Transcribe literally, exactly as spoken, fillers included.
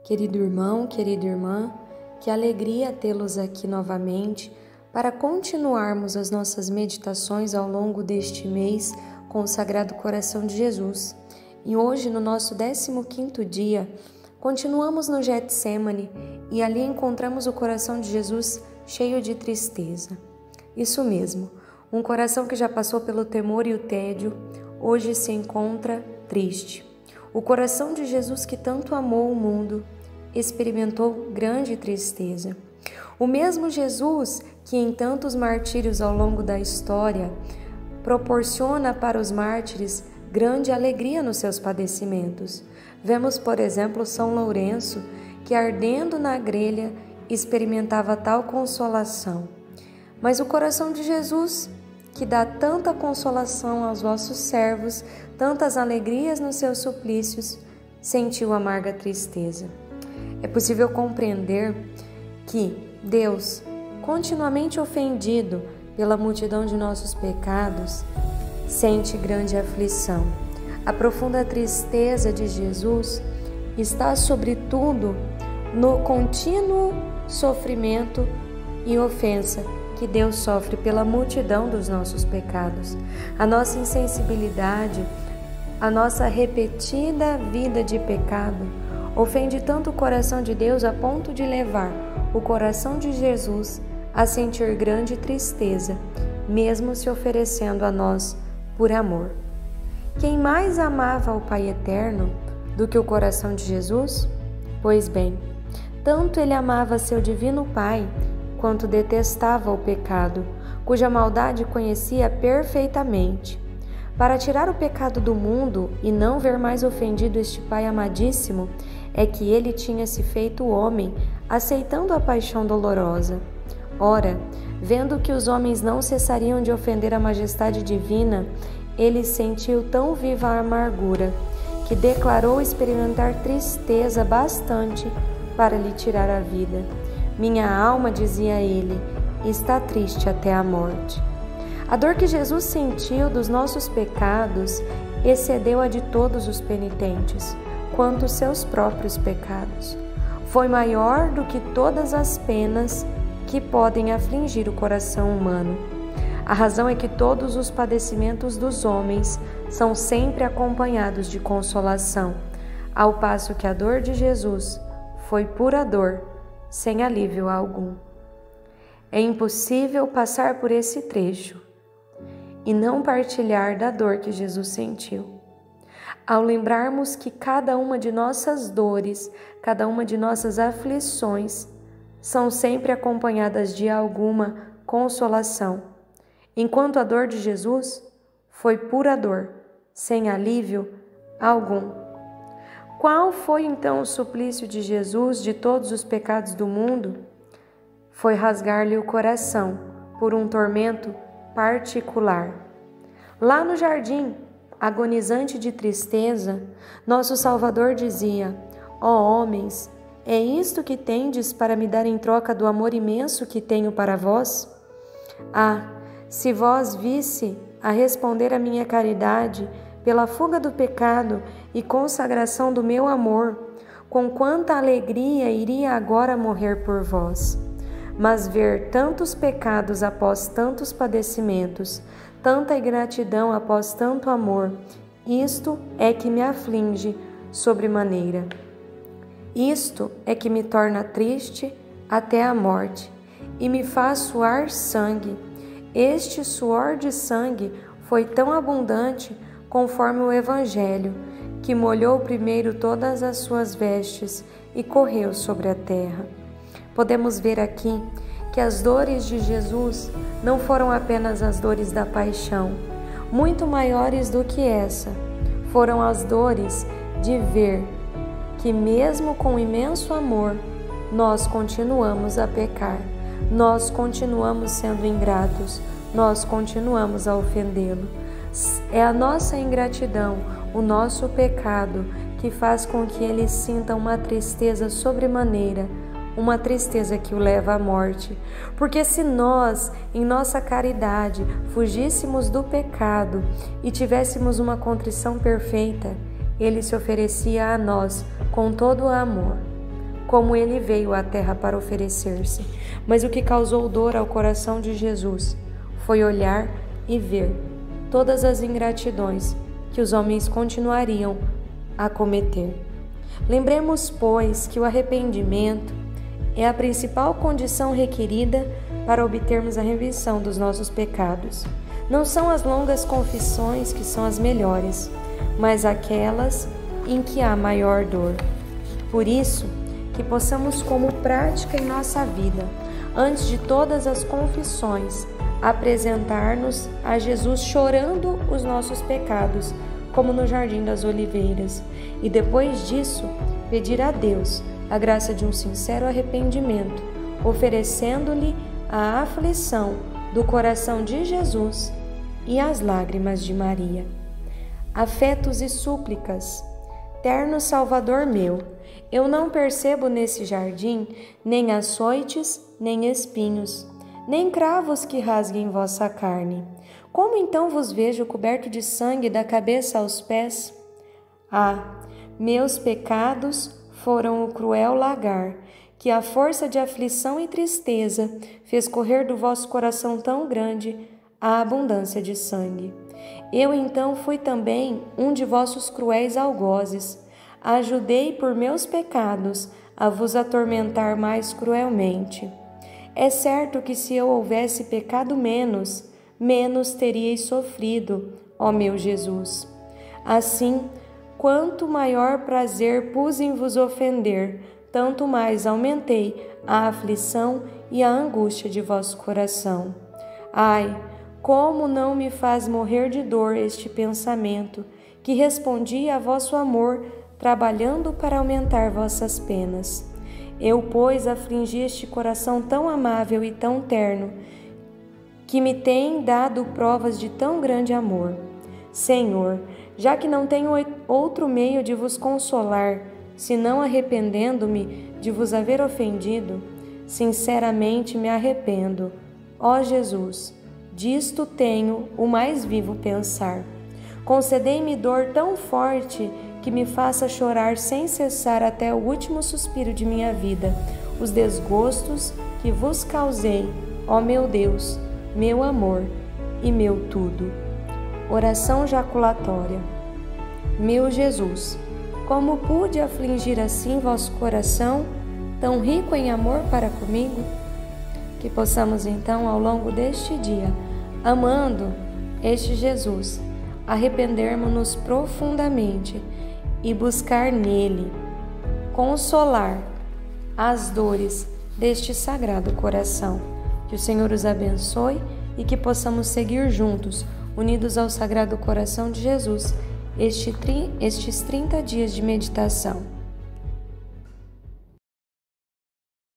Querido irmão, querida irmã, que alegria tê-los aqui novamente para continuarmos as nossas meditações ao longo deste mês com o Sagrado Coração de Jesus. E hoje, no nosso décimo quinto dia, continuamos no Getsêmani e ali encontramos o coração de Jesus cheio de tristeza. Isso mesmo, um coração que já passou pelo temor e o tédio, hoje se encontra triste. O coração de Jesus que tanto amou o mundo, experimentou grande tristeza. O mesmo Jesus que em tantos martírios ao longo da história proporciona para os mártires grande alegria nos seus padecimentos. Vemos, por exemplo, São Lourenço, que ardendo na grelha experimentava tal consolação. Mas o coração de Jesus, que dá tanta consolação aos vossos servos, tantas alegrias nos seus suplícios, sentiu amarga tristeza. É possível compreender que Deus, continuamente ofendido pela multidão de nossos pecados, sente grande aflição. A profunda tristeza de Jesus está, sobretudo, no contínuo sofrimento e ofensa que Deus sofre pela multidão dos nossos pecados. A nossa insensibilidade, a nossa repetida vida de pecado, ofende tanto o coração de Deus a ponto de levar o coração de Jesus a sentir grande tristeza, mesmo se oferecendo a nós por amor. Quem mais amava o Pai Eterno do que o coração de Jesus? Pois bem, tanto ele amava seu divino Pai, quanto detestava o pecado, cuja maldade conhecia perfeitamente. Para tirar o pecado do mundo e não ver mais ofendido este Pai amadíssimo, é que ele tinha se feito homem, aceitando a paixão dolorosa. Ora, vendo que os homens não cessariam de ofender a majestade divina, ele sentiu tão viva a amargura, que declarou experimentar tristeza bastante para lhe tirar a vida. Minha alma, dizia ele, está triste até a morte. A dor que Jesus sentiu dos nossos pecados excedeu a de todos os penitentes, quanto os seus próprios pecados. Foi maior do que todas as penas que podem afligir o coração humano. A razão é que todos os padecimentos dos homens são sempre acompanhados de consolação, ao passo que a dor de Jesus foi pura dor, sem alívio algum. É impossível passar por esse trecho e não partilhar da dor que Jesus sentiu. Ao lembrarmos que cada uma de nossas dores, cada uma de nossas aflições, são sempre acompanhadas de alguma consolação, enquanto a dor de Jesus foi pura dor, sem alívio algum. Qual foi então o suplício de Jesus de todos os pecados do mundo? Foi rasgar-lhe o coração por um tormento particular. Lá no jardim, agonizante de tristeza, nosso Salvador dizia: ó homens, é isto que tendes para me dar em troca do amor imenso que tenho para vós? Ah, se vós visse a responder à minha caridade pela fuga do pecado e consagração do meu amor, com quanta alegria iria agora morrer por vós. Mas ver tantos pecados após tantos padecimentos, tanta ingratidão após tanto amor, isto é que me aflige sobremaneira. Isto é que me torna triste até a morte e me faz suar sangue. Este suor de sangue foi tão abundante conforme o Evangelho, que molhou primeiro todas as suas vestes e correu sobre a terra. Podemos ver aqui que as dores de Jesus não foram apenas as dores da paixão. Muito maiores do que essa foram as dores de ver que mesmo com imenso amor, nós continuamos a pecar, nós continuamos sendo ingratos, nós continuamos a ofendê-lo. É a nossa ingratidão, o nosso pecado, que faz com que ele sinta uma tristeza sobremaneira, uma tristeza que o leva à morte. Porque se nós, em nossa caridade, fugíssemos do pecado e tivéssemos uma contrição perfeita, ele se oferecia a nós com todo o amor. como ele veio à terra para oferecer-se. Mas o que causou dor ao coração de Jesus foi olhar e ver todas as ingratidões que os homens continuariam a cometer. Lembremos, pois, que o arrependimento é a principal condição requerida para obtermos a remissão dos nossos pecados. Não são as longas confissões que são as melhores, mas aquelas em que há maior dor. Por isso, que possamos como prática em nossa vida, antes de todas as confissões, apresentar-nos a Jesus chorando os nossos pecados, como no Jardim das Oliveiras, e depois disso, pedir a Deus a graça de um sincero arrependimento, oferecendo-lhe a aflição do coração de Jesus e as lágrimas de Maria. Afetos e súplicas. Terno Salvador meu, eu não percebo nesse jardim nem açoites, nem espinhos, nem cravos que rasguem vossa carne. Como então vos vejo coberto de sangue da cabeça aos pés? Ah, meus pecados foram o cruel lagar, que a força de aflição e tristeza fez correr do vosso coração tão grande a abundância de sangue. Eu então fui também um de vossos cruéis algozes, ajudei por meus pecados a vos atormentar mais cruelmente. É certo que se eu houvesse pecado menos, menos teríeis sofrido, ó meu Jesus. Assim, quanto maior prazer pus em vos ofender, tanto mais aumentei a aflição e a angústia de vosso coração. Ai, como não me faz morrer de dor este pensamento, que respondia a vosso amor, trabalhando para aumentar vossas penas. Eu, pois, afligi este coração tão amável e tão terno, que me tem dado provas de tão grande amor. Senhor, já que não tenho outro meio de vos consolar, senão arrependendo-me de vos haver ofendido, sinceramente me arrependo. Ó Jesus, disto tenho o mais vivo pensar. Concedei-me dor tão forte que me faça chorar sem cessar até o último suspiro de minha vida, os desgostos que vos causei, ó meu Deus, meu amor e meu tudo. Oração jaculatória. Meu Jesus, como pude afligir assim vosso coração, tão rico em amor para comigo? Que possamos então, ao longo deste dia, amando este Jesus, arrependermos-nos profundamente e buscar nele consolar as dores deste sagrado coração. Que o Senhor os abençoe e que possamos seguir juntos, unidos ao Sagrado Coração de Jesus, este, estes trinta dias de meditação.